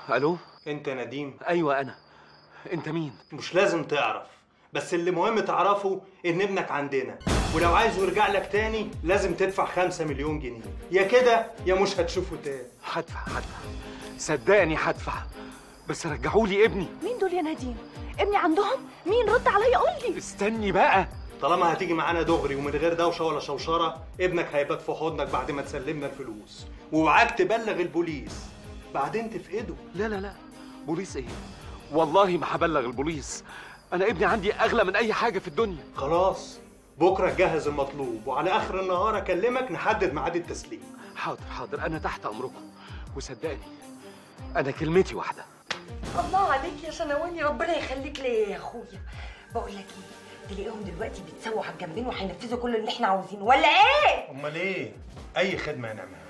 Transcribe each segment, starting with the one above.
الو. انت نديم؟ ايوه انا. انت مين؟ مش لازم تعرف، بس اللي مهم تعرفه ان ابنك عندنا، ولو عايزه يرجع لك تاني لازم تدفع 5 مليون جنيه، يا كده يا مش هتشوفه تاني. هدفع صدقني هدفع، بس رجعوا لي ابني. مين دول يا نديم؟ ابني عندهم؟ مين؟ رد عليا قول لي. استني بقى. طالما هتيجي معانا دغري ومن غير دوشه ولا شوشره، ابنك هيبات في حضنك بعد ما تسلمنا الفلوس، ووعاك تبلغ البوليس بعدين تفقده. لا بوليس ايه؟ والله ما هبلغ البوليس، انا ابني عندي اغلى من اي حاجه في الدنيا. خلاص بكره تجهز المطلوب، وعلى اخر النهار اكلمك نحدد ميعاد التسليم. حاضر انا تحت امركم، وصدقني انا كلمتي واحده. الله عليك يا شنواني، ربنا يخليك ليا يا اخويا. بقول لك ايه، تلاقيهم دلوقتي بيتسووا على الجنبين وهينفذوا كل اللي احنا عاوزينه ولا ايه؟ امال ايه؟ اي خدمه هنعملها.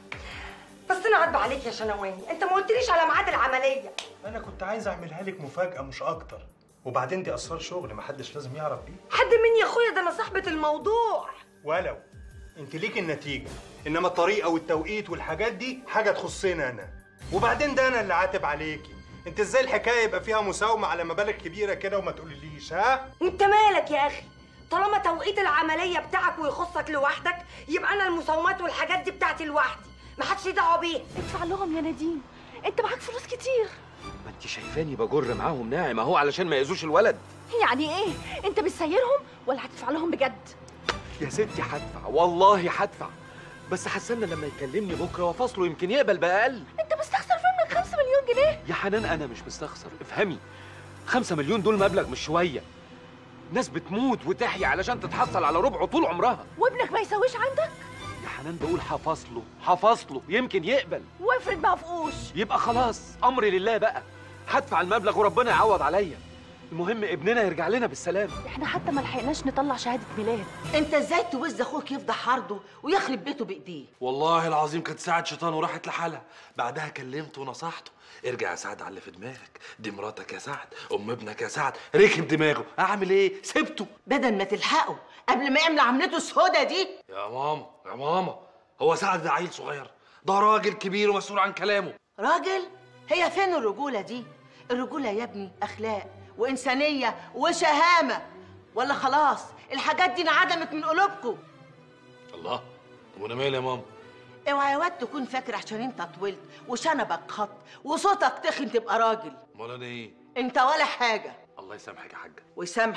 بس انا عاتبه عليك يا شنواني، انت ما قلتليش على ميعاد العمليه. انا كنت عايز اعملها لك مفاجاه مش اكتر، وبعدين دي اسرار شغل محدش لازم يعرف بيه. حد مين يا اخويا؟ ده انا صاحبه الموضوع. ولو انت ليك النتيجه، انما الطريقه والتوقيت والحاجات دي حاجه تخصني انا. وبعدين ده انا اللي عاتب عليكي. انت ازاي الحكايه يبقى فيها مساومه على مبالغ كبيره كده وما تقوليليش؟ ها انت مالك يا اخي؟ طالما توقيت العمليه بتاعك ويخصك لوحدك، يبقى انا المساومات والحاجات دي بتاعتي لوحدي، ما حدش دعوه بيها. ادفع لهم يا نديم، انت معاك فلوس كتير. ما انت شايفاني بجر معاهم ناعم اهو علشان ما يأذوش الولد. يعني ايه؟ انت بتسيرهم ولا هتدفع لهم بجد؟ يا ستي هدفع، والله هدفع، بس حسنا لما يكلمني بكره وفصله يمكن يقبل بأقل. انت مستخسر في منك 5 مليون جنيه؟ يا حنان انا مش مستخسر، افهمي. 5 مليون دول مبلغ مش شويه. ناس بتموت وتحيا علشان تتحصل على ربعه طول عمرها. وابنك ما يسويش عندك؟ يا حنان بقول هفصله يمكن يقبل. وافرض ما وافقوش؟ يبقى خلاص امري لله بقى، هدفع المبلغ وربنا يعوض عليا. المهم ابننا يرجع لنا بالسلامه. احنا حتى ما لحقناش نطلع شهاده ميلاد. انت ازاي توز اخوك يفضح عرضه ويخرب بيته بايديه؟ والله العظيم كانت ساعة شيطان وراحت لحالها. بعدها كلمته ونصحته، ارجع يا سعد على اللي في دماغك، دي مراتك يا سعد، ام ابنك يا سعد. ركب دماغه، اعمل ايه؟ سبته. بدل ما تلحقه قبل ما يعمل عملته السودا دي. يا ماما هو سعد ده عيل صغير، ده راجل كبير ومسؤول عن كلامه. راجل؟ هي فين الرجوله دي؟ الرجوله يا ابني اخلاق وانسانيه وشهامه، ولا خلاص الحاجات دي انعدمت من قلوبكم؟ الله، وانا مالي يا ماما؟ اوعى يا واد تكون فاكر عشان انت طولت وشنبك خط وصوتك تخن تبقى راجل. امال انا ايه؟ انت ولا حاجه. الله يسامحك يا حاجه.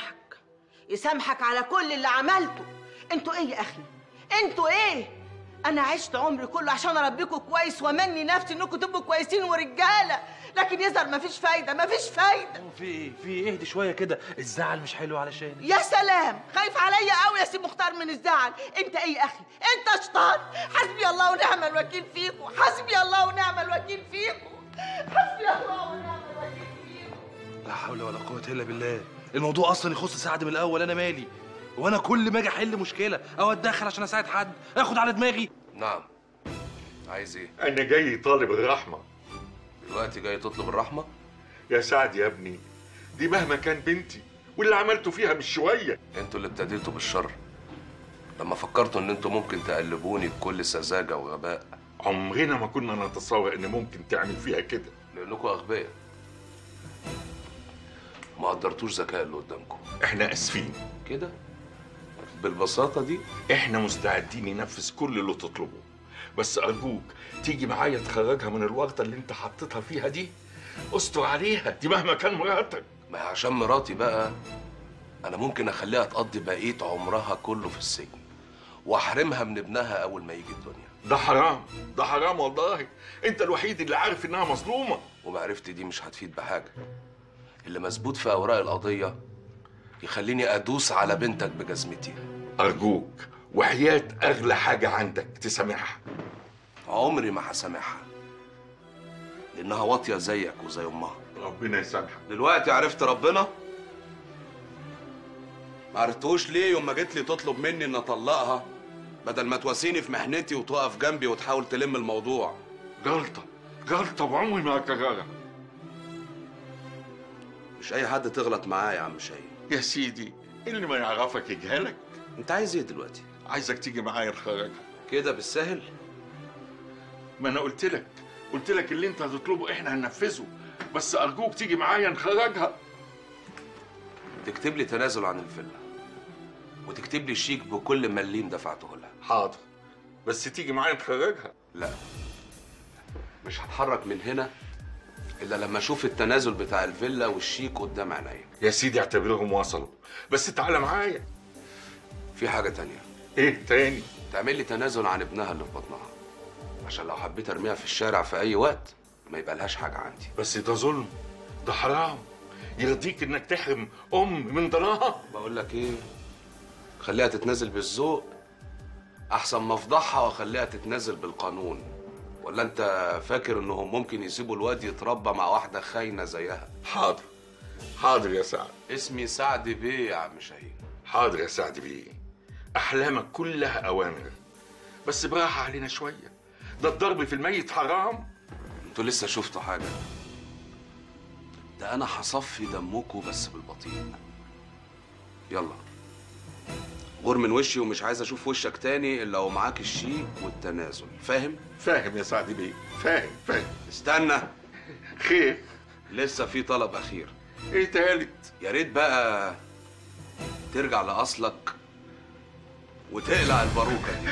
ويسامحك على كل اللي عملته. انتوا ايه يا اخي؟ انتوا ايه؟ انا عشت عمري كله عشان اربيكوا كويس وامني نفسي انكم تبقوا كويسين ورجاله، لكن يظهر مفيش فايده. في ايه؟ اهدي شويه كده، الزعل مش حلو علشان. يا سلام، خايف عليا قوي يا سي مختار من الزعل. انت ايه يا اخي؟ انت شيطان. حسبي الله ونعم الوكيل فيكم، حسبي الله ونعم الوكيل فيكم، حسبي الله ونعم الوكيل فيكم. لا حول ولا قوه الا بالله. الموضوع اصلا يخص سعد من الاول، انا مالي؟ وانا كل ما اجي احل مشكله او اتدخل عشان اساعد حد اخد على دماغي. نعم، عايز ايه؟ أنا جاي طالب الرحمة. دلوقتي جاي تطلب الرحمة؟ يا سعد يا ابني، دي مهما كان بنتي، واللي عملته فيها مش شوية. انتوا اللي ابتديتوا بالشر لما فكرتوا ان انتوا ممكن تقلبوني بكل سذاجة وغباء. عمرنا ما كنا نتصور ان ممكن تعمل فيها كده. لانكم اغبياء، ما قدرتوش ذكاء اللي قدامكم. احنا اسفين كده بالبساطة دي. احنا مستعدين ننفذ كل اللي تطلبه، بس ارجوك تيجي معايا تخرجها من الورطة اللي انت حطيتها فيها دي. استر عليها، دي مهما كان مراتك. ما هي عشان مراتي بقى انا ممكن اخليها تقضي بقية عمرها كله في السجن واحرمها من ابنها اول ما يجي الدنيا. ده حرام، ده حرام والله. انت الوحيد اللي عارف انها مظلومة. ومعرفتي دي مش هتفيد بحاجة. اللي مثبوت في اوراق القضية يخليني ادوس على بنتك بجزمتي. ارجوك وحياة اغلى حاجة عندك تسامحها. عمري ما هسامحها لانها واطية زيك وزي امها. ربنا يسامحك. دلوقتي عرفت ربنا؟ ما عرفتهوش ليه يوم ما جيت لي تطلب مني ان اطلقها بدل ما تواسيني في محنتي وتقف جنبي وتحاول تلم الموضوع؟ غلطة وعمري ما هكررها. مش اي حد تغلط معاه يا عم شاهين. يا سيدي اللي ما يعرفك يجهلك. انت عايز ايه دلوقتي؟ عايزك تيجي معايا نخرجها. كده بالسهل؟ ما انا قلت لك قلت لك اللي انت هتطلبه احنا هننفذه، بس ارجوك تيجي معايا نخرجها. تكتب لي تنازل عن الفيلا وتكتب لي شيك بكل مليم دفعته لها. حاضر، بس تيجي معايا نخرجها. لا، مش هتحرك من هنا الا لما اشوف التنازل بتاع الفيلا والشيك قدام عينيا. يا سيدي اعتبرهم وصلوا، بس تعالى معايا. في حاجه تانية. ايه تاني؟ تعمل لي تنازل عن ابنها اللي في بطنها، عشان لو حبيت ارميها في الشارع في اي وقت ما يبقى لهاش حاجه عندي. بس ده ظلم، ده حرام. يرضيك انك تحرم ام من ضناها؟ بقول لك ايه، خليها تتنازل بالذوق احسن ما افضحها واخليها تتنازل بالقانون. ولا انت فاكر انهم ممكن يسيبوا الواد يتربى مع واحده خاينه زيها؟ حاضر، حاضر يا سعد. اسمي سعد بيه يا عم شاهين. حاضر يا سعد بيه، احلامك كلها اوامر، بس براحه علينا شويه. ده الضرب في الميت حرام. انتوا لسه شفتوا حاجه؟ ده انا هصفي دمكوا بس بالبطيء. يلا غور من وشي، ومش عايز اشوف وشك تاني الا ومعاك الشيك والتنازل، فاهم؟ فاهم يا سعد بيه، فاهم. استنى، خير؟ لسه في طلب اخير. ايه تالت؟ يا ريت بقى ترجع لاصلك وتقلع الباروكه دي.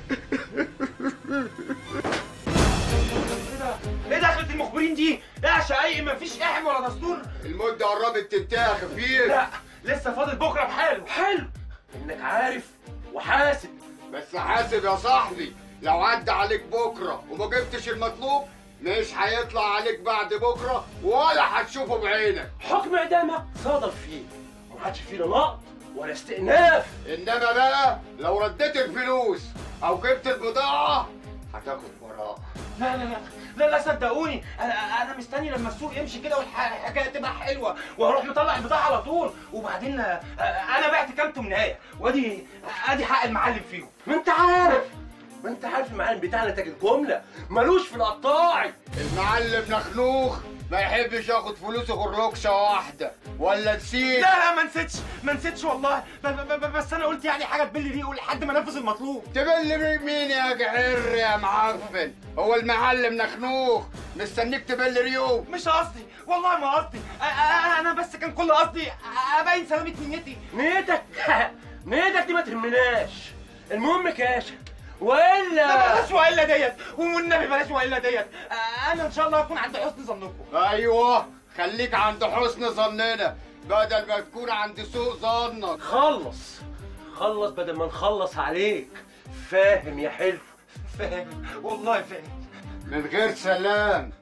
ايه دخلة المخبرين دي؟ ايه يا شقايق، مفيش احم ولا دستور؟ المدة قربت تنتهي يا خفيف. لا لسه فاضل بكره بحاله. حلو انك عارف وحاسب. بس حاسب يا صاحبي، لو عدى عليك بكره وما جبتش المطلوب مش هيطلع عليك بعد بكره ولا هتشوفه بعينك. حكم اعدامك صادر فيه، ومحدش فينا نقط ولا استئناف. انما بقى لو رديت الفلوس او جبت البضاعه هتاخد براءه. لا لا لا لا لا صدقوني، انا مستني لما السوق يمشي كده والحكايه تبقى حلوه وهروح مطلع البضاعه على طول. وبعدين انا بعت كام تمنايه وادي حق المعلم فيهم. ما انت عارف المعلم بتاعنا تاجر جمله ملوش في القطاعي. المعلم نخنوخ ما يحبش ياخد فلوسه غير ركشه واحده، ولا نسيت؟ لا ما نسيتش والله. بس انا قلت يعني حاجه تبل ريقه لحد ما انفذ المطلوب. تبل ريق مين يا جحر يا معفن؟ هو المعلم نخنوخ مستنيك تبل ريقه؟ مش قصدي والله، ما قصدي. انا بس كان كل قصدي ابين سلامه نيتي. نيتك دي ما تهمناش، المهم كاشف. والا لا بلاش والا ديت، والنبي بلاش والا ديت. انا ان شاء الله هكون عند حسن ظنكم. ايوه خليك عند حسن ظننا بدل ما تكون عند سوء ظنك. خلص بدل ما نخلص عليك. فاهم يا حلو؟ فاهم والله فاهم. من غير سلام.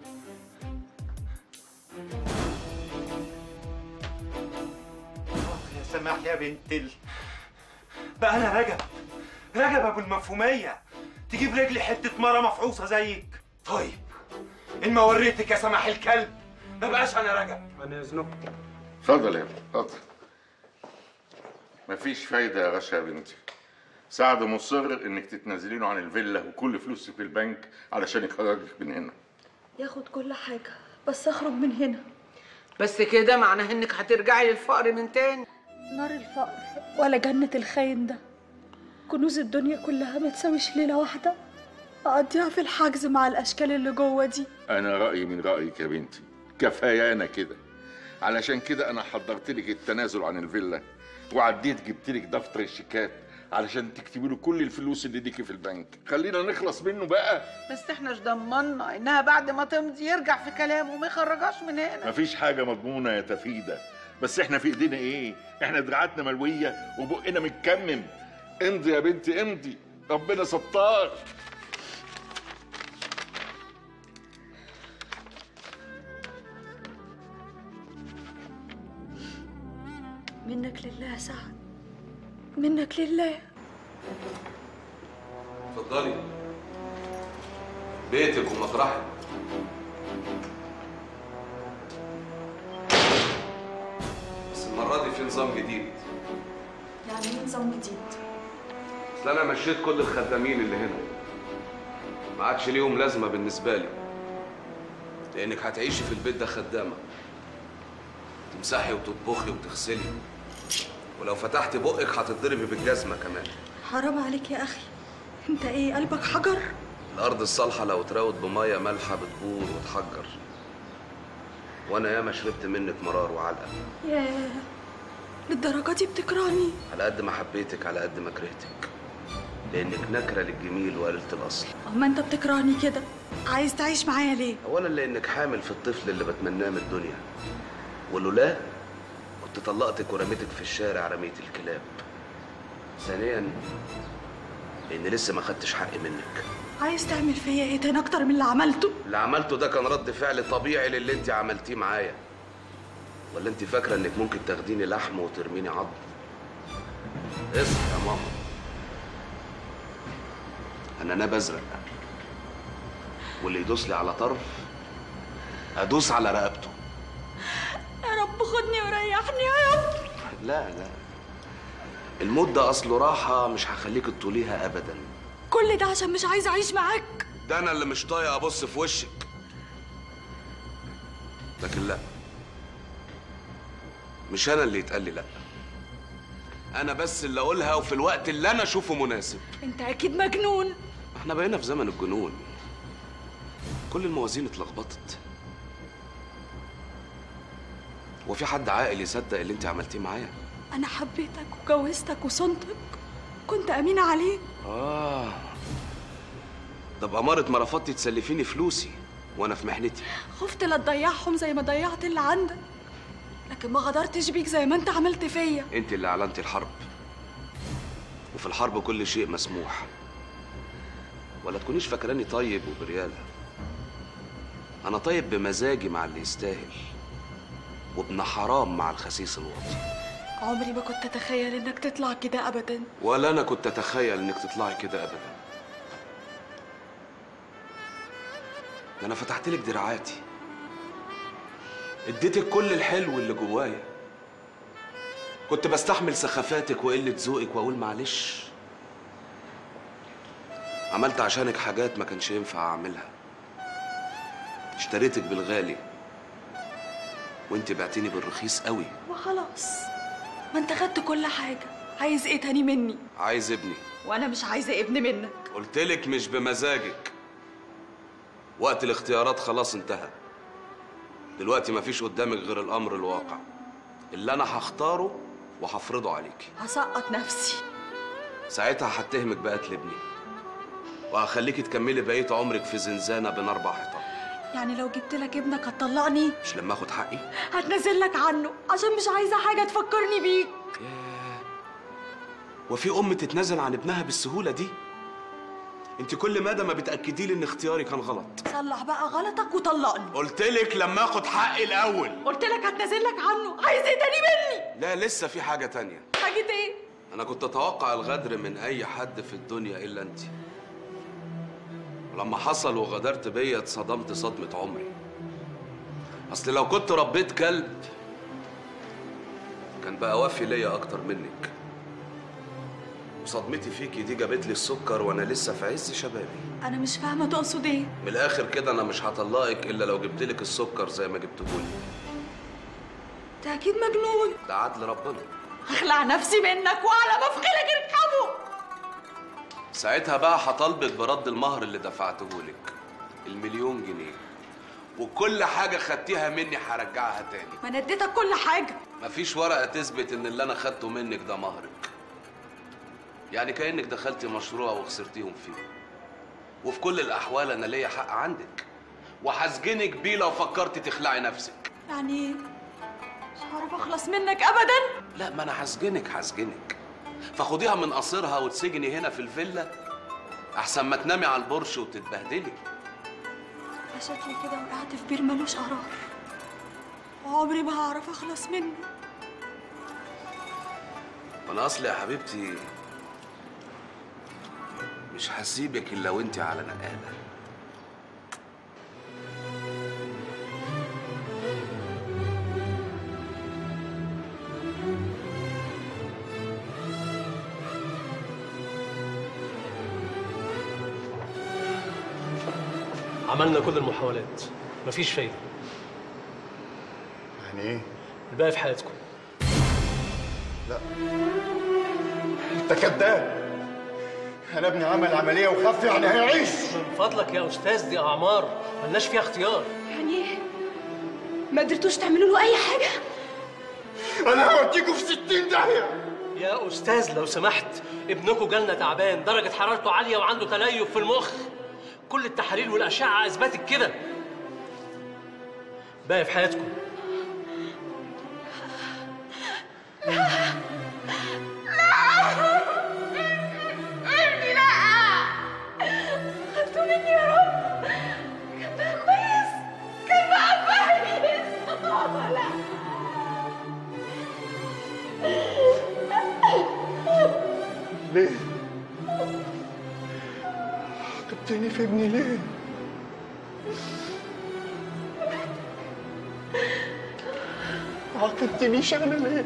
يا سماح يا بنت بقى انا رجب ابو المفهوميه تجيب رجلي حته مره مفعوصه زيك. طيب ان ما وريتك يا سماح الكلب ما بقاش انا رجب. انا اذنكم. اتفضل يا ابني، اتفضل. مفيش فايده يا غشا يا بنتي. سعد مصر انك تتنازلي له عن الفيلا وكل فلوسك في البنك علشان يخرجك من هنا. ياخد كل حاجة بس اخرج من هنا. بس كده معناه انك هترجعي للفقر من تاني. نار الفقر ولا جنة الخاين ده. كنوز الدنيا كلها ما تساويش ليلة واحدة اقضيها في الحجز مع الاشكال اللي جوه دي. انا رايي من رايك يا بنتي، كفايانا كده. علشان كده انا حضرت لك التنازل عن الفيلا وعديت جبت لك دفتر الشيكات علشان تكتبي له كل الفلوس اللي ليكي في البنك. خلينا نخلص منه بقى. بس احنا مش ضمننا انها بعد ما تمضي يرجع في كلامه وما يخرجهاش من هنا. مفيش حاجه مضمونه يا تفيده، بس احنا في ايدينا ايه؟ احنا دراعاتنا ملويه وبقنا متكمم. امضي يا بنتي امضي، ربنا ستار. منك لله يا سعد، منك لله. اتفضلي بيتك ومطرحك. بس المرة دي في نظام جديد. يعني ايه نظام جديد؟ اصل انا مشيت كل الخدامين اللي هنا، ما عادش ليهم لازمة بالنسبة لي، لانك هتعيشي في البيت ده خدامة، تمسحي وتطبخي وتغسلي، ولو فتحت بقك هتتضربي بالجزمة كمان. حرام عليك يا اخي، انت ايه قلبك حجر؟ الارض الصالحه لو اتراوت بميه مالحه بتبور وتحجر، وانا ياما شربت منك مرار وعلقه. ياه، للدرجه دي بتكرهني؟ على قد ما حبيتك على قد ما كرهتك، لانك نكره للجميل وقليله الاصل. اما انت بتكرهني كده، عايز تعيش معايا ليه؟ اولا لانك حامل في الطفل اللي بتمناه من الدنيا، ولولا كنت طلقتك ورميتك في الشارع رمية الكلاب. ثانيا لان لسه ما خدتش حقي منك. عايز تعمل فيا ايه تاني اكتر من اللي عملته؟ اللي عملته ده كان رد فعل طبيعي للي انت عملتيه معايا، ولا انت فاكره انك ممكن تاخديني لحم وترميني عظم؟ اصحي يا ماما، انا ناب ازرق، واللي يدوس لي على طرف ادوس على رقبته. يا رب خدني وريحني يا رب. لا لا، الموت ده اصله راحه مش هخليك تطوليها ابدا. كل ده عشان مش عايزه اعيش معاك؟ ده انا اللي مش طايق ابص في وشك. لكن لا، مش انا اللي يتقال لي لا، انا بس اللي اقولها وفي الوقت اللي انا اشوفه مناسب. انت اكيد مجنون. احنا بقينا في زمن الجنون، كل الموازين اتلخبطت. وفي حد عاقل يصدق اللي انت عملتيه معايا؟ انا حبيتك وجوزتك وصنتك، كنت امينه عليك. ده بأمارة ما رفضتي تسلفيني فلوسي وانا في محنتي. خفت لا تضيعهم زي ما ضيعت اللي عندك، لكن ما غدرتش بيك زي ما انت عملت فيا. انت اللي اعلنتي الحرب، وفي الحرب كل شيء مسموح. ولا تكونيش فاكراني طيب وبريالة، انا طيب بمزاجي مع اللي يستاهل، وابن حرام مع الخسيس الواطي. عمري ما كنت اتخيل انك تطلع كده ابدا. ولا انا كنت اتخيل انك تطلعي كده ابدا. ده انا فتحت لك دراعاتي، اديتك كل الحلو اللي جوايا، كنت بستحمل سخافاتك وقله ذوقك واقول معلش. عملت عشانك حاجات ما كانش ينفع اعملها، اشتريتك بالغالي وانت بعتيني بالرخيص قوي. وخلاص، ما انت خدت كل حاجه، عايز ايه تاني مني؟ عايز ابني. وانا مش عايزه ابن منك. قلتلك مش بمزاجك، وقت الاختيارات خلاص انتهى. دلوقتي مفيش قدامك غير الامر الواقع اللي انا هختاره وهفرضه عليكي. هسقط نفسي، ساعتها هتهمك بقتل ابني، وهخليكي تكملي بقيه عمرك في زنزانه بين 4 حيطان. يعني لو جبت لك ابنك هتطلقني؟ مش لما اخد حقي هتنزل لك عنه عشان مش عايزه حاجه تفكرني بيك. وفي ام تتنازل عن ابنها بالسهوله دي؟ انت كل مدى ما بتاكدي لي ان اختياري كان غلط. صلح بقى غلطك وطلقني. قلتلك لما اخد حقي الاول. قلتلك هتنزل لك عنه، عايز ايه تاني مني؟ لا لسه في حاجه تانية. حاجه ايه؟ انا كنت اتوقع الغدر من اي حد في الدنيا الا انت، ولما حصل وغدرت بيا اتصدمت صدمه عمري. اصل لو كنت ربيت كلب كان بقى وافي ليا اكتر منك. وصدمتي فيكي دي جابت لي السكر وانا لسه في عز شبابي. انا مش فاهمه تقصد ايه. من الاخر كده انا مش هطلقك الا لو جبتلك السكر زي ما جبتهولي. انت اكيد مجنون. ده عدل ربنا. هخلع نفسي منك وعلى مفخلك اركبه. ساعتها بقى هطالبك برد المهر اللي دفعتهولك، ال1,000,000 جنيه، وكل حاجه خدتيها مني هرجعها تاني. ما انا اديتك كل حاجه. مفيش ورقه تثبت ان اللي انا خدته منك ده مهرك. يعني كأنك دخلتي مشروع وخسرتيهم فيه، وفي كل الأحوال أنا ليا حق عندك، وهسجنك بيه لو فكرتي تخلعي نفسك. يعني إيه؟ مش هعرف أخلص منك أبداً؟ لا، ما أنا هسجنك، فخديها من قصرها وتسجني هنا في الفيلا أحسن ما تنامي على البرش وتتبهدلي. شكلي كده وقعت في بير ملوش قرار، وعمري ما هعرف أخلص منه. أنا أصلي يا حبيبتي مش هسيبك الا وانت على نقاله. عملنا كل المحاولات، مفيش فايده. يعني ايه؟ الباقي في حياتكم. لا، انت كذاب. انا ابني عمل عمليه وخف، يعني هيعيش. من فضلك يا استاذ، دي اعمار ملناش فيها اختيار. يعني ايه؟ ما قدرتوش تعملوا له اي حاجه؟ انا هوديكوا في 60 داهيه. يا استاذ لو سمحت، ابنكم جالنا تعبان، درجه حرارته عاليه وعنده تليف في المخ. كل التحاليل والاشعه اثبتت كده. باقي في حياتكم. ابني لا، خدتوا مني يا رب. كان بقى كويس، كان بقى كويس. لا ليه؟ عاقبتني في ابني ليه؟ عاقبتنيش انا ليه؟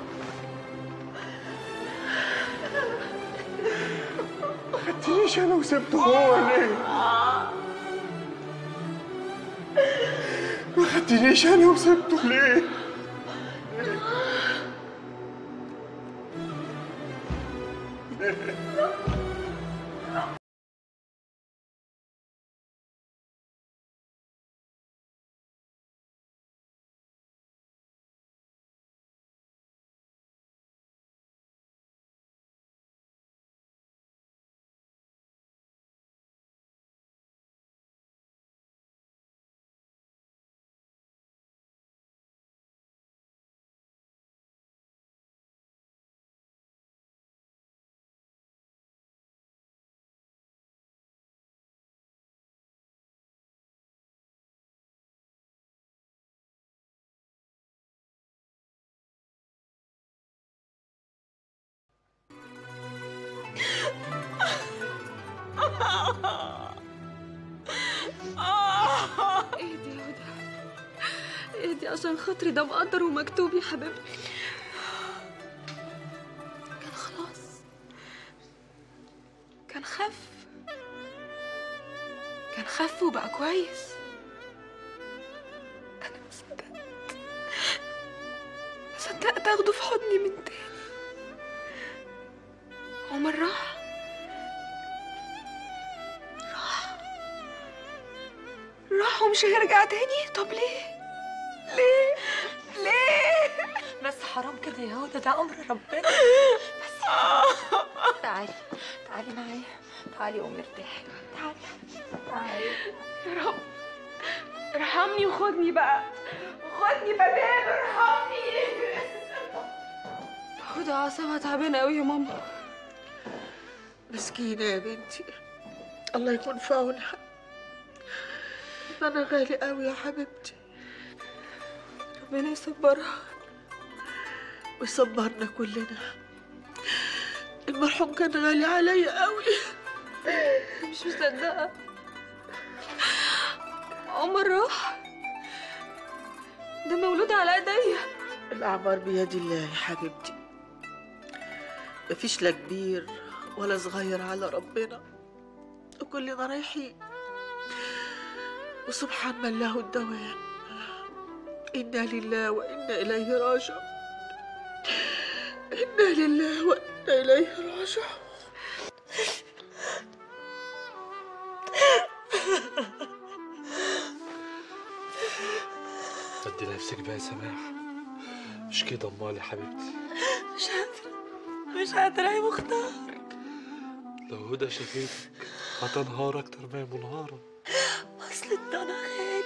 ما خدتنيش انا وسبته هو ليه؟ ما خدتنيش انا وسبته ليه؟ اهدي يا هدى، اهدي عشان خاطري، ده مقدر ومكتوب يا حبيبتي. كان خلاص، كان خف وبقى كويس. انا ما صدقت اخده في حضني من تاني. عمر راح ومش هيرجع تاني. طب ليه؟ بس حرام كده يا هدى، ده امر ربنا. بس تعالي معايا، تعالي قومي ارتاحي، تعالي يا رب ارحمني وخدني بقى، وخدني بدال، ارحمني. هدى عصامها تعبانه قوي يا ماما. مسكينة يا بنتي، الله يكون في عونها. أنا غالي قوي يا حبيبتي. ربنا يصبرها ويصبرنا كلنا. المرحوم كان غالي عليا قوي. مش مصدقة. عمر راح، ده مولود على ايديا. الأعمار بيد الله يا حبيبتي، مفيش لا كبير ولا صغير على ربنا، وكلنا رايحين، وسبحان من له الدوام. إنا لله وإنا إليه راجعون، إنا لله وإنا إليه راجعون. ادي نفسك بقى يا سماح، مش كده امال يا حبيبتي؟ مش قادرة يا مختار. لو هدى شافتك هتنهار اكتر ما هي منهارة. اصل الضنا غالي.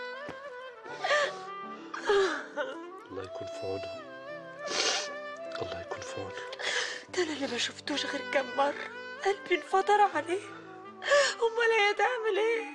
الله يكون في عونها، الله يكون في عونها. ده انا اللي ما شفتوش غير كام مرة، قلبي انفطر عليه. امال هي تعمل ايه؟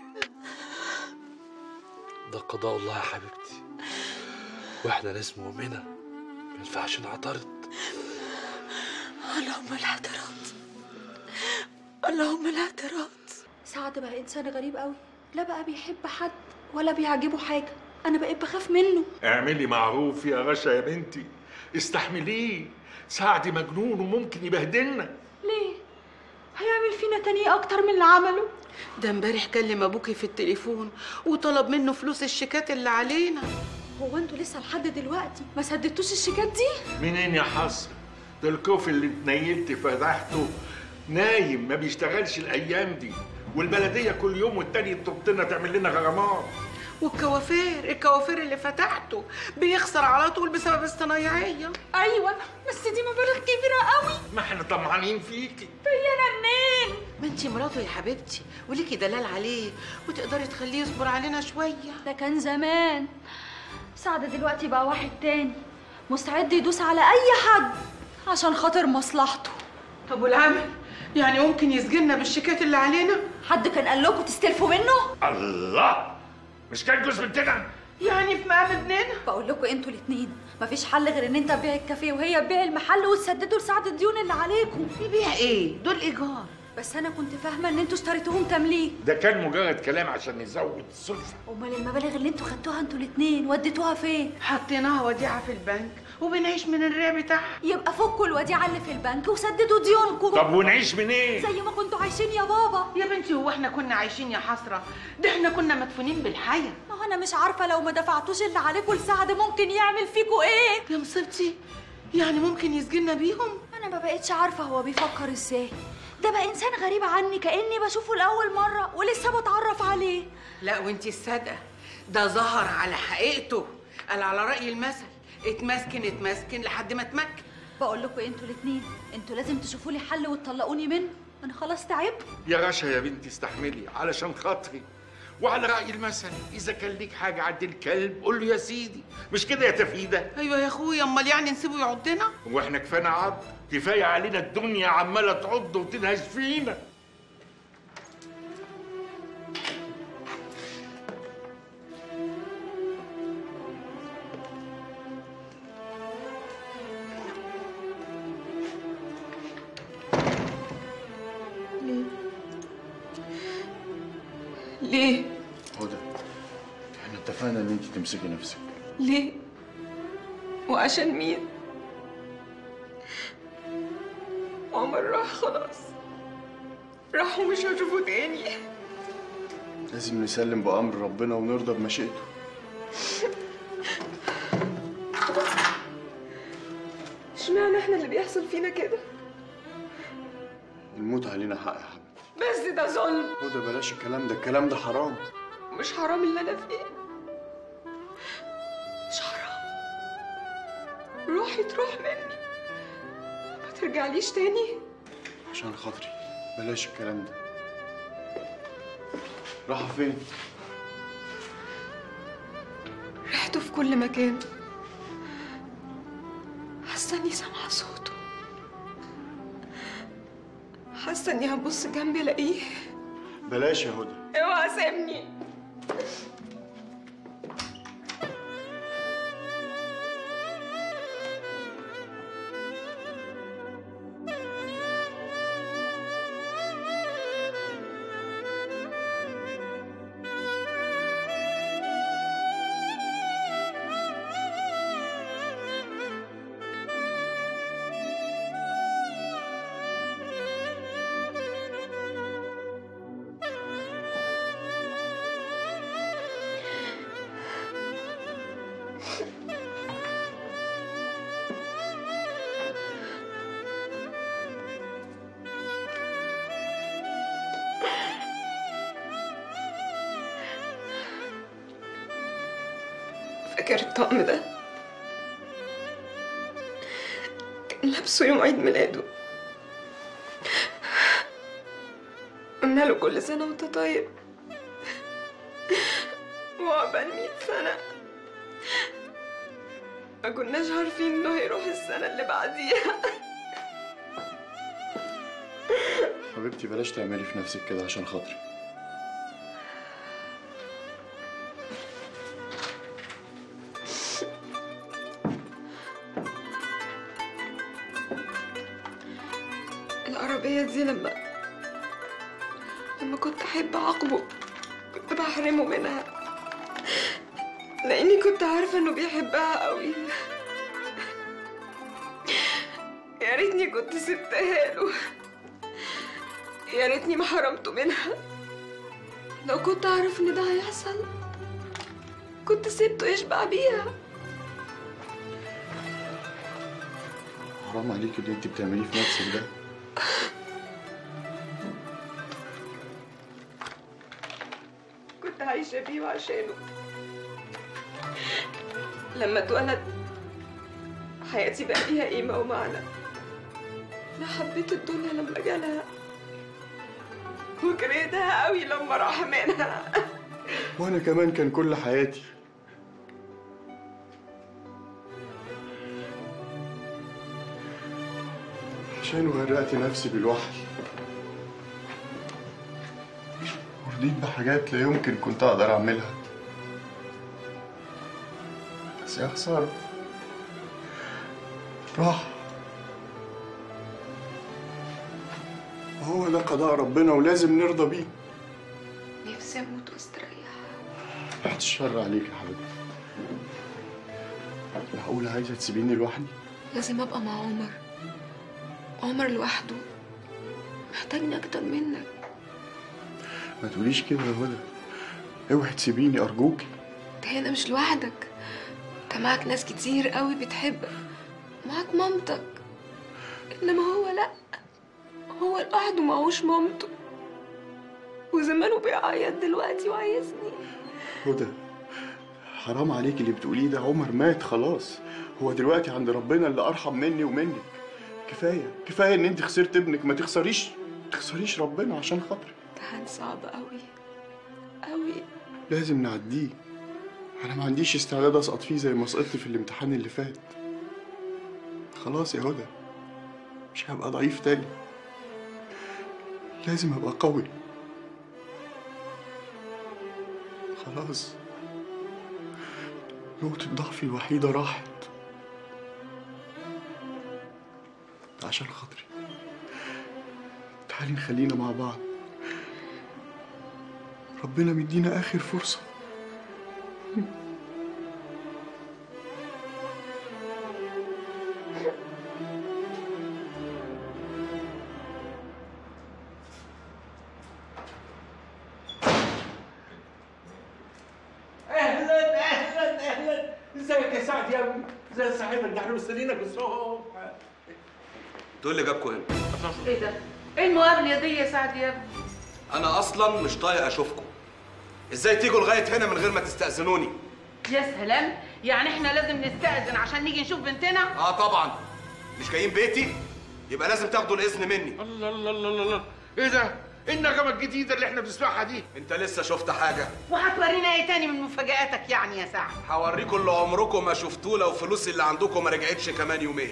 ده قضاء الله يا حبيبتي، واحنا ناس مؤمنة ما ينفعش نعترض. اللهم لا اعتراض، اللهم لا اعتراض. سعد بقى انسان غريب قوي، لا بقى بيحب حد ولا بيعجبه حاجة. انا بقيت بخاف منه. اعملي معروف يا غشا يا بنتي، استحمليه. سعد مجنون وممكن يبهدلنا. ليه؟ هيعمل فينا تاني اكتر من اللي عمله. ده امبارح كلم ابوكي في التليفون وطلب منه فلوس الشيكات اللي علينا. هو انتوا لسه لحد دلوقتي ما سددتوش الشيكات دي؟ منين يا حسن؟ ده الكوف اللي اتنيلت فتحته نايم ما بيشتغلش الايام دي، والبلديه كل يوم والتاني تطلبنا تعمل لنا غرامات. والكوافير اللي فتحته بيخسر على طول بسبب الصنايعيه. ايوه بس دي مبالغ كبيره قوي. ما احنا طمعانين فيكي. فيا انا منين؟ ما انتي مراته يا حبيبتي وليكي دلال عليه وتقدري تخليه يصبر علينا شويه. ده كان زمان. سعد دلوقتي بقى واحد تاني مستعد يدوس على اي حد عشان خاطر مصلحته. طب والعمل؟ يعني ممكن يسجننا بالشيكات اللي علينا؟ حد كان قال لكم تستلفوا منه؟ الله، مش كان جوز بنتنا؟ يعني في مقام ابننا؟ بقول لكم انتوا الاتنين مفيش حل غير ان انت تبيع الكافيه وهي تبيع المحل وتسددوا لسعد الديون اللي عليكم. يبيع ايه؟ دول ايجار. بس انا كنت فاهمه ان انتوا اشتريتوهم تمليك. ده كان مجرد كلام عشان نزود السلفه. امال المبالغ اللي انتوا خدتوها انتوا الاتنين وديتوها فين؟ حطيناها وديعه في البنك وبنعيش من الربح بتاعها. يبقى فكوا الوديعه اللي في البنك وسددوا ديونكم. طب ونعيش منين؟ زي ما كنتوا عايشين يا بابا. يا بنتي هو احنا كنا عايشين يا حسره؟ ده احنا كنا مدفونين بالحياه. ما هو انا مش عارفه لو ما دفعتوش اللي عليكم لسعد ممكن يعمل فيكوا ايه؟ يا مصيبتي، يعني ممكن يسجننا بيهم؟ انا ما بقتش عارفه هو بيفكر ازاي. ده بقى انسان غريب عني كاني بشوفه لاول مره ولسه بتعرف عليه. لا وانتي الصادقه، ده ظهر على حقيقته. قال على راي المثل اتمسكن لحد ما اتمكن. بقول لكم انتوا الاتنين انتوا لازم تشوفوا لي حل وتطلقوني منه. انا خلاص تعبت. يا رشا يا بنتي استحملي علشان خاطري، وعلى رأي المثل إذا كان ليك حاجة عند الكلب قول له يا سيدي، مش كده يا تفيدة؟ أيوة يا أخويا، أمال يعني نسيبه يعضنا؟ هو إحنا كفانا عض؟ كفاية علينا الدنيا عمالة تعض وتنهش فينا. ليه؟ هدى، احنا اتفقنا ان انت تمسكي نفسك. ليه؟ وعشان مين؟ عمر راح خلاص، راح ومش هشوفه تاني. لازم نسلم بأمر ربنا ونرضى بمشيئته. اشمعنى احنا اللي بيحصل فينا كده؟ الموت علينا حق يا حبيبي. بس ده ظلم. هدى بلاش الكلام ده، الكلام ده حرام. مش حرام اللي انا فيه، مش حرام. روحي تروح مني، ما ترجعليش تاني. عشان خاطري بلاش الكلام ده. راحة فين؟ ريحته في كل مكان، حاسه اني سامعه صوته، حاسه اني هبص جنبي الاقيه. بلاش يا هدى. اوعى سيبني. فاكر الطقم ده؟ كان لابسه يوم عيد ميلاده. قلنا له كل سنة وانت طيب، وعقبال 100 سنة. ما كناش عارفين انه هيروح السنة اللي بعديها. حبيبتي بلاش تعملي في نفسك كده عشان خاطري. العربية دي لما كنت أحب أعاقبه كنت بحرمه منها، لأني كنت عارفة إنه بيحبها قوي. يا ريتني كنت سبتها له، يا ريتني ما حرمته منها. لو كنت أعرف إن ده هيحصل كنت سبته يشبع بيها. حرام عليكي اللي انت بتعمليه في نفسك ده. عايشة بيه وعشانه. لما اتولد حياتي بقى ليها قيمة ومعنى. أنا حبيت الدنيا لما جالها وكرهتها قوي لما راح منها. وانا كمان كان كل حياتي عشان غرقت نفسي بالوحي ورضيت بحاجات لا يمكن كنت اقدر اعملها. بس يا خسارة راح. هو ده قضاء ربنا ولازم نرضى بيه. نفسي اموت واستريح. بعد الشر عليك يا حبيبتي. معقولة عايزة تسيبيني لوحدي؟ لازم ابقى مع عمر. عمر لوحده محتاجني اكتر منك. ما تقوليش كده يا هدى، اوعي تسيبيني ارجوكي. انت هنا مش لوحدك، انت معاك ناس كتير قوي بتحبك، معاك مامتك. انما هو لا، هو لوحده معهوش مامته، وزمانه بيعيط دلوقتي وعايزني. هدى حرام عليكي اللي بتقوليه ده. عمر مات خلاص، هو دلوقتي عند ربنا اللي ارحم مني ومنك. كفايه ان انت خسرت ابنك، ما تخسريش ربنا عشان خاطري. امتحان صعب قوي قوي. لازم نعديه. انا ما عنديش استعداد اسقط فيه زي ما سقطت في الامتحان اللي فات. خلاص يا هدى، مش هبقى ضعيف تاني، لازم ابقى قوي. خلاص نقطة ضعفي الوحيدة راحت. عشان خاطري تعالي نخلينا مع بعض. ربنا مدينا آخر فرصة. اهلا ازيك يا سعد يا ابني؟ ازي صاحبك؟ ده احنا مستنيينك الصبح. تقول لي جابكوا هنا؟ ايه ده؟ ايه المقابله دي يا سعد يا ابني؟ انا اصلا مش طايق اشوفكم. ازاي تيجوا لغايه هنا من غير ما تستاذنوني؟ يا سلام، يعني احنا لازم نستأذن عشان نيجي نشوف بنتنا؟ اه طبعا، مش جايين بيتي يبقى لازم تاخدوا الاذن مني. الله الله الله الله، ايه ده؟ ايه النغمه الجديده اللي احنا بنسمعها دي؟ انت لسه شفت حاجه؟ وهتورينا ايه تاني من مفاجآتك يعني يا سعد؟ هوريكم اللي عمركم ما شفتوه لو فلوس اللي عندكم ما رجعتش كمان يومين.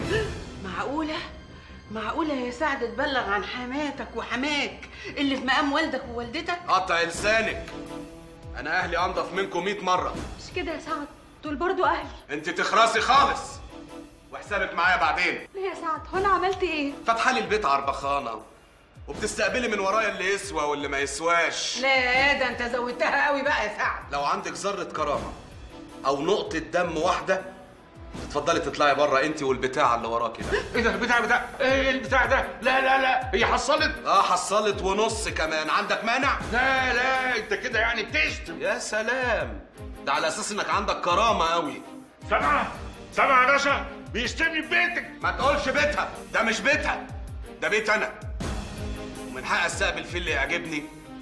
معقولة يا سعد تبلغ عن حماتك وحماك اللي في مقام والدك ووالدتك؟ قطع لسانك، انا اهلي انضف منكم 100 مره. مش كده يا سعد، دول برضو اهلي. انت تخرسي خالص وحسابك معايا بعدين. ليه يا سعد؟ هو انا عملت ايه؟ فاتحه لي البيت عربخانه وبتستقبلي من ورايا اللي يسوى واللي ما يسواش. لا ده انت زودتها قوي بقى يا سعد. لو عندك ذره كرامه او نقطه دم واحده اتفضلي تطلعي بره انت والبتاع اللي وراكي ده. ايه ده بتاع ايه البتاع ده؟ لا هي حصلت؟ حصلت ونص كمان. عندك مانع؟ لا انت كده يعني بتشتم. يا سلام، ده على اساس انك عندك كرامه قوي. سامع يا باشا، بيشتمني في بيتك. ما تقولش بيتها، ده مش بيتها، ده بيت انا، ومن حق استقبل فيه اللي يعجبني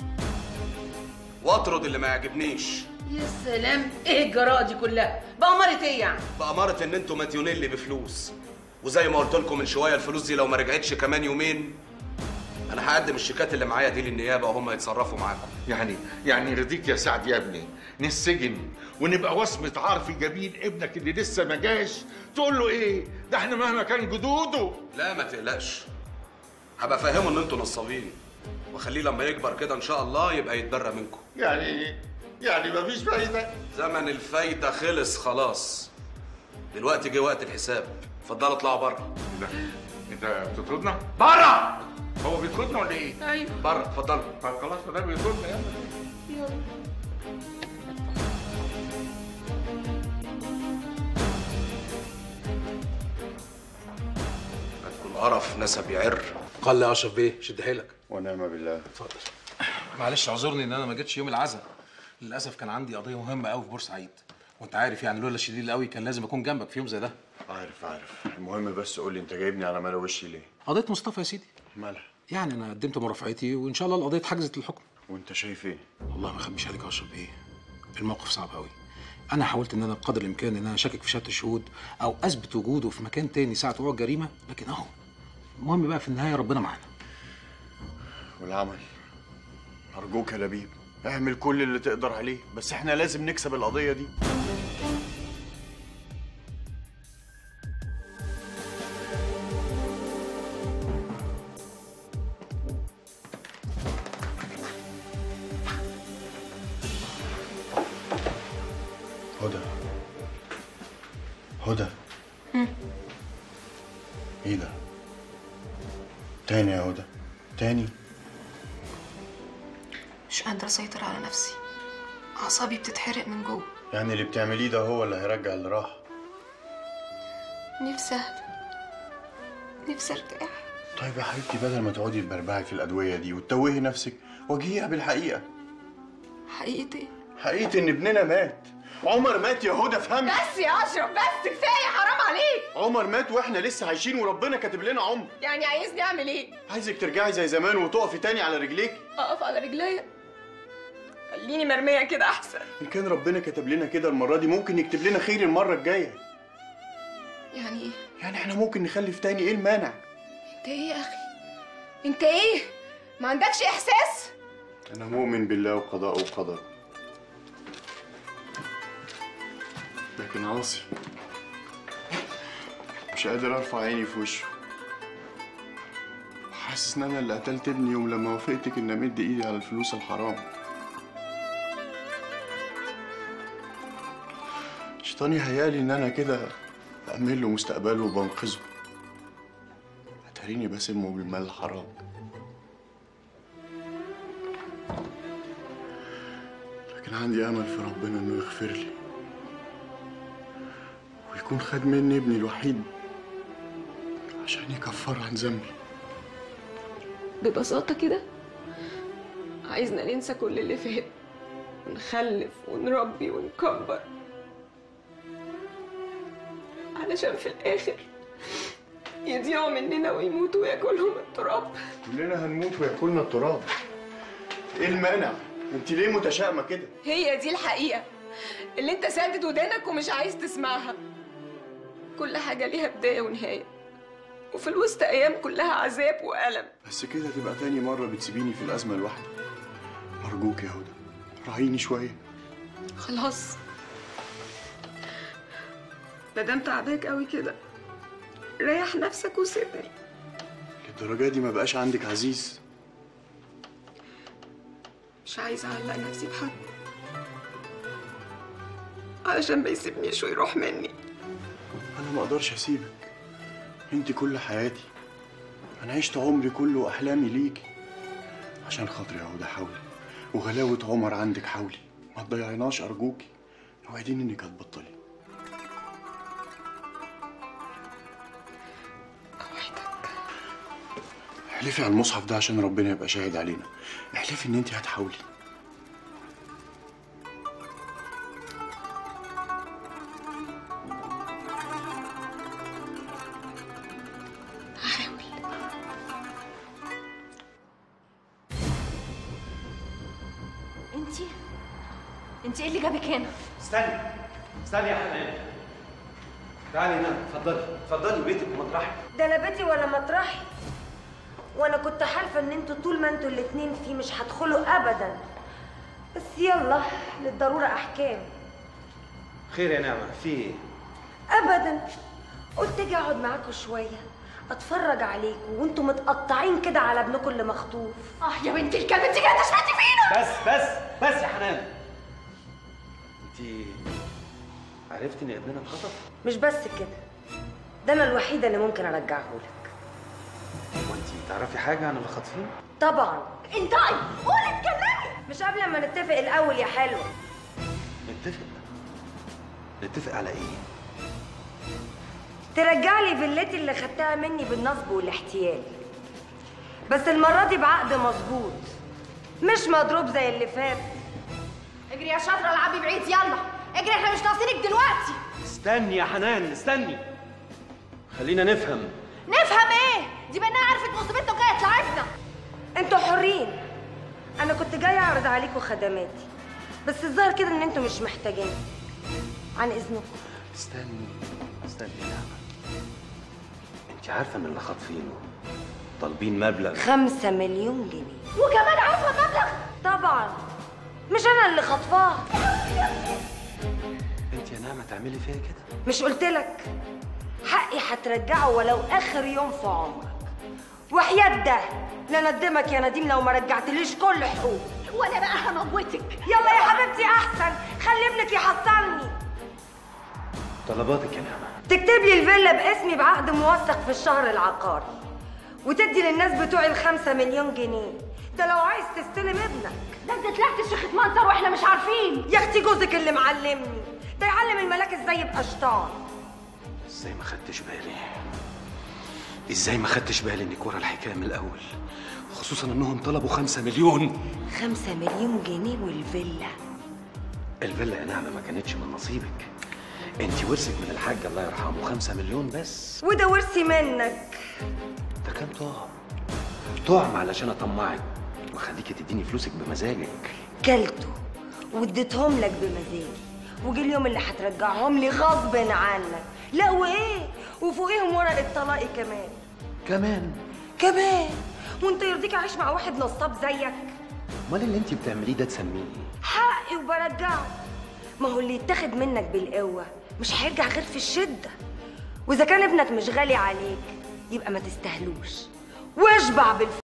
واطرد اللي ما يعجبنيش. يا سلام، ايه الجراءة دي كلها؟ بأمارة ايه يعني؟ بأمارة ان انتوا مديونين لي بفلوس، وزي ما قلت لكم من شويه الفلوس دي لو ما رجعتش كمان يومين انا هقدم الشيكات اللي معايا دي للنيابه وهم يتصرفوا معاكم. يعني رضيك يا سعد يا ابني نسجن ونبقى وصمة عار في جبين ابنك اللي لسه ما جاش؟ تقول له ايه؟ ده احنا مهما كان جدوده. لا ما تقلقش، هبقى فاهمه ان انتوا نصابين واخليه لما يكبر كده ان شاء الله يبقى يتبرى منكم. يعني مفيش فايده؟ زمن الفايده خلص خلاص، دلوقتي جه وقت الحساب. اتفضلوا اطلعوا بره. انت بتطردنا؟ بره! هو بيطردنا ولا ايه؟ ايوه بره اتفضلوا. طب خلاص ما دام بيطردنا يلا. هتكون قرف نسب يعر. قال لي اشرف بيه شد حيلك. ونعم بالله. اتفضل. معلش اعذرني ان انا ما جيتش يوم العزاء، للاسف كان عندي قضيه مهمه قوي في بورسعيد، وانت عارف يعني لولا شديد قوي كان لازم اكون جنبك في يوم زي ده. عارف المهم بس قول لي انت جايبني على ملا وشي ليه؟ قضيه مصطفى يا سيدي. مالها؟ يعني انا قدمت مرافعتي وان شاء الله القضيه اتحجزت للحكم. وانت شايف ايه؟ والله ما اخبيش عليك يا اشرف بيه، الموقف صعب قوي. انا حاولت ان انا بقدر الامكان ان انا اشكك في شهاده الشهود او اثبت وجوده في مكان تاني ساعه وقوع الجريمه، لكن اهو المهم بقى في النهايه ربنا معانا. والعمل ارجوك يا لبيب اعمل كل اللي تقدر عليه، بس احنا لازم نكسب القضيه دي. هدى هدى ايه ده؟ تاني يا هدى تاني؟ مش قادرة أسيطر على نفسي، أعصابي بتتحرق من جوه. يعني اللي بتعمليه ده هو اللي هيرجع اللي راح؟ نفسي أهدى، نفسي أرتاح. طيب يا حبيبتي بدل ما تقعدي تبربعي في الأدوية دي وتتوهي نفسك، واجهيها بالحقيقة. حقيقة إيه؟ حقيقة إن ابننا مات. عمر مات يا هدى، افهمي. بس يا أشرف بس، كفاية حرام عليك. عمر مات واحنا لسه عايشين وربنا كاتب لنا عمر. يعني عايزني أعمل إيه؟ عايزك ترجعي زي زمان وتقفي تاني على رجليك. أقف على رجليا؟ خليني مرمية كده أحسن. إن كان ربنا كتب لنا كده المرة دي، ممكن يكتب لنا خير المرة الجاية. يعني إيه؟ يعني إحنا ممكن نخلف تاني، إيه المانع؟ أنت إيه يا أخي؟ أنت إيه؟ ما عندكش إحساس؟ أنا مؤمن بالله وقضاءه وقدره، لكن عاصي مش قادر ارفع عيني في وشه، وحاسس ان انا اللي قتلت ابني يوم لما وافقتك ان امد ايدي على الفلوس الحرام. شيطاني هيالي ان انا كده بأمن له مستقبله وبنقذه، اتاريني بسمه بالمال الحرام. لكن عندي امل في ربنا انه يغفر لي ويكون خد مني ابني الوحيد عشان يكفر عن ذنبي. ببساطة كده عايزنا ننسى كل اللي فات ونخلف ونربي ونكبر، علشان في الآخر يضيعوا مننا ويموتوا وياكلهم التراب. كلنا هنموت وياكلنا التراب، ايه المانع؟ انت ليه متشائمة كده؟ هي دي الحقيقة اللي انت سادد ودانك ومش عايز تسمعها. كل حاجة ليها بداية ونهاية، وفي الوسط أيام كلها عذاب وألم. بس كده تبقى تاني مرة بتسيبيني في الأزمة لوحدي. أرجوك يا هدى راعيني شوية. خلاص مادام تعباك قوي كده ريح نفسك وسيبني. للدرجة دي ما بقاش عندك عزيز؟ مش عايزة أعلق نفسي بحد علشان ما يسيبنيش ويروح مني. أنا ما أقدرش أسيبك، أنت كل حياتي. أنا عشت عمري كله وأحلامي ليكي. عشان خاطري يا هدى حاولي، وغلاوة عمر عندك حاولي، ما تضيعيناش أرجوكي. اوعديني إنك هتبطلي. أوعدك. احلفي على المصحف ده عشان ربنا يبقى شاهد علينا. احلفي إن أنت هتحاولي. انت ايه اللي جابك هنا؟ استني يا حنان، تعالي هنا. اتفضلي بيتك ومطرحك. ده لا بيتي ولا مطرحي، وانا كنت حالفه ان انتوا طول ما انتوا الاتنين فيه مش هتدخلوا ابدا، بس يلا للضروره احكام. خير يا نعمه، في ايه؟ ابدا، قلت اجي اقعد معاكم شويه اتفرج عليكم وانتوا متقطعين كده على ابنكم اللي مخطوف. يا بنت الكلب انت جايه تشمتي فينا. بس يا حنان، انت عرفتي ان ابننا اتخطف؟ مش بس كده، ده انا الوحيده اللي ممكن ارجعه لك. وانت تعرفي حاجه عن الخاطفين؟ طبعا. انتي قولي اتكلمي. مش قبل ما نتفق الاول يا حلوه؟ نتفق على ايه؟ ترجع لي فيلتي اللي خدتها مني بالنصب والاحتيال، بس المره دي بعقد مظبوط مش مضروب زي اللي فات. اجري يا شاطره العبي بعيد، يلا اجري، احنا مش ناقصينك دلوقتي. استني يا حنان استني، خلينا نفهم. نفهم ايه؟ دي بقى عرفت مصيبتنا وجايه تلعبنا. انتوا حرين، انا كنت جايه اعرض عليكم خدماتي، بس الظاهر كده ان انتوا مش محتاجين. عن اذنكم. استني يا نعمة، انت عارفة ان اللي خاطفينه طالبين مبلغ 5 مليون جنيه. وكمان عارفه المبلغ؟ طبعا مش انا اللي خاطفاه. انت يا نعمة تعملي فيا كده؟ مش قلتلك حقي هترجعه ولو اخر يوم في عمرك، وحياة ده لا ندمك يا نديم لو ما رجعتليش كل حقوق. وانا بقى هموتك. يلا يا حبيبتي احسن، خلي ابنك يحصلني. طلباتك يا نعمة. تكتب لي الفيلا باسمي بعقد موثق في الشهر العقاري، وتدي للناس بتوعي ال5 مليون جنيه. ده لو عايز تستلم ابنك. ده انت طلعت شيخة منظر واحنا مش عارفين. يا اختي جوزك اللي معلمني، ده يعلم الملاك ازاي يبقى شطار. ازاي ما خدتش بالي انك ورا الحكايه من الاول، خصوصا انهم طلبوا 5 مليون. 5 مليون جنيه والفيلا. الفيلا يا نعمة ما كانتش من نصيبك، انت ورثك من الحاج الله يرحمه 5 مليون بس. وده ورثي منك. ده كان طعم علشان اطمعك واخليكي تديني فلوسك بمزاجك. كلته واديتهم لك بمزاجي، وجي اليوم اللي هترجعهم لي غصب عنك. لا وايه، وفوقيهم ورقه طلاقي كمان. وانت يرضيك اعيش مع واحد نصاب زيك؟ امال اللي انت بتعمليه ده تسميه ايه؟ حقي وبرجعه. ما هو اللي يتاخد منك بالقوه مش هيرجع غير في الشده. واذا كان ابنك مش غالي عليك يبقى ما تستاهلوش، واشبع بالفلوس.